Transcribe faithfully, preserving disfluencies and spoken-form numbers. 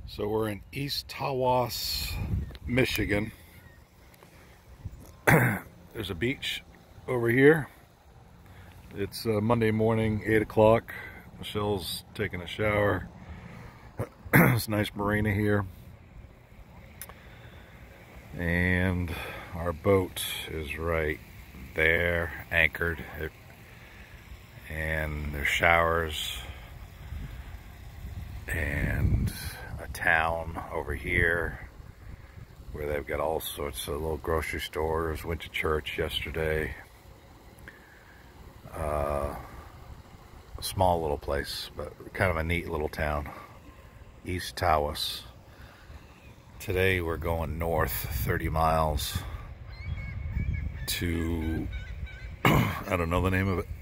So we're in East Tawas, Michigan. There's a beach over here. It's uh, Monday morning, eight o'clock. Michelle's taking a shower. It's a nice marina here. And our boat is right there, anchored. It, and there's showers and a town over here where they've got all sorts of little grocery stores. Went to church yesterday. Uh, a small little place, but kind of a neat little town. East Tawas. Today we're going north thirty miles to, I don't know the name of it,